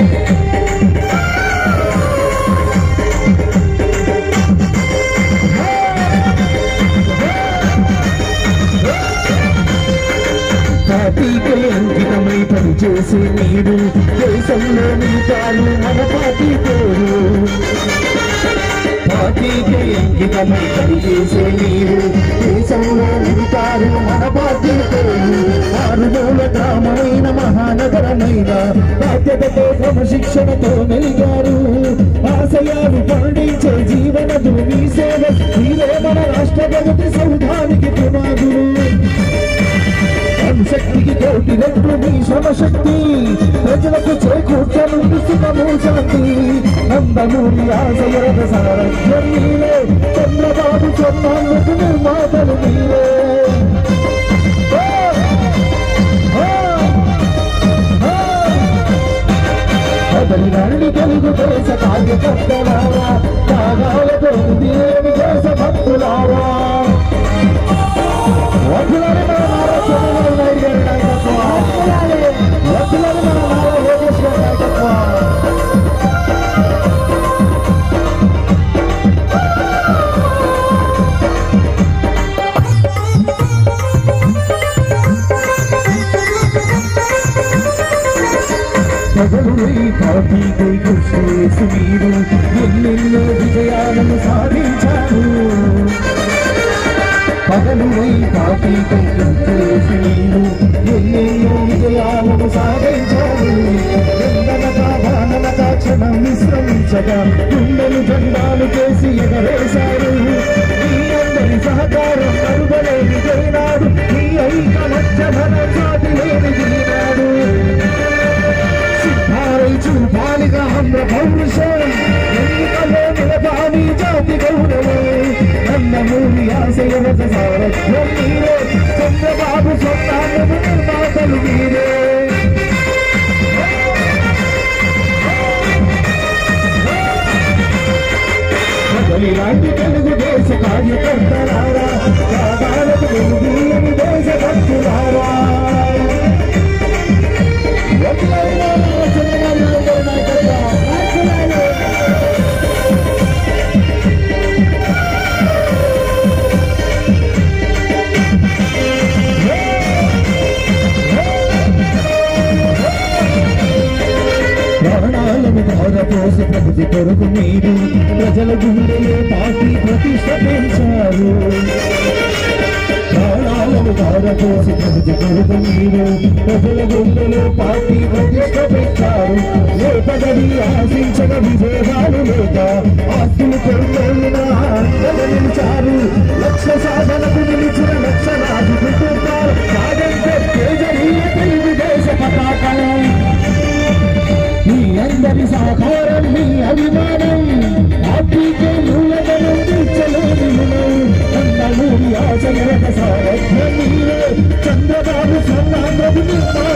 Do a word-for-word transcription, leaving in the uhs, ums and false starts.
పార్టీకే అంకితమై పనిచేసే మీరు దేశంలో నిలిచారు మన పార్టీ పేరు. పార్టీకే అంకితమై పనిచేసే మీరు దేశంలో నిలిచారు మన పార్టీ పేరు. ఆరుమూల గ్రామమైన మహానగరమైన బాధ్యతతో క్రమశిక్షణతో మెలిగారు. ఆశయాలు పండించే జీవన భూమి సేవ మీరే మన రాష్ట్ర ప్రగతి సౌధానికి పునాదులు. శక్తికి కోటి రెట్లు మీ శ్రమశక్తి ప్రజలకు చేకూర్చనుంది సుఖము శాంతి. నందమూరి ఆశయరథ సారథ్యం మీరే, చంద్రబాబు స్వర్ణాంధ్రకు నిర్మాతలు మీరే. కదలిరండి తెలుగుదేశ కార్యకర్తలారా, త్యాగాలతో దేవి దేశ భక్తులారా. వద్దులని మన నారా చంద్రబాబు నాయుడు గారి నాయకత్వం, వద్దులని మన నారా లోకేష్ గారి నాయకత్వం. ప్రజలు ఈ పార్టీకై కృషి చేసి మీరు ఎన్నెన్నో విజయాలను సాధించారు. పగలువై పార్టీకై చేసి మీరు ఎన్నెన్నో విజయాలను సాధించారు. ఎండనగా వాననగా క్షణం విశ్రమించగా గుండెలు జెండాలు చేసి ఎగరేశారు. మీ అందరి సహకారం అరుగలేని జరినాడు, మీ ఐకమత్యమన సాటి లేని దిగినాడు. సిద్ధారై చూపాలిగా ఆంధ్ర పౌరుషం, ఎన్నికలో నిలబాని జాతి గౌరవం. నందమూరి ఆశయరథ సారథ్యం మీరే, చంద్రబాబు స్వర్ణాంధ్రకు నిర్మాతలు మీరే. ఇలాంటి తెలుగుదేశ కార్యకర్తలారా, త్యాగాలకు వెలుగులని దేశ భక్తులారా. ప్రాణాలను ధారపోసి ప్రగతి కొరకు మీరు ప్రజల గుండెలో పార్టీ ప్రతిష్ట పెంచారు. ప్రాణాలను ధారపోసి ప్రగతి కొరకు మీరు ప్రజల గుండెలో పార్టీ ప్రతిష్ట పెంచారు. ఏ పదవి ఆశించక విభేదాలు లేక ఆస్తులు కొడుకున్నా నిలిచారు. లక్ష్య సాధనకు నిలిచిన లక్షలాది కుటుంబాలు సాధించే కేజరీయ తెలుగుదేశ పతాకం. మీ అందరి సహకారం, మీ అభిమానం పార్టీకే మూలధనం తీర్చలేని నందమూరి ఆశయరథ సారథ్యం మీరే, చంద్రబాబు స్వర్ణాంధ్రకు నిర్మాత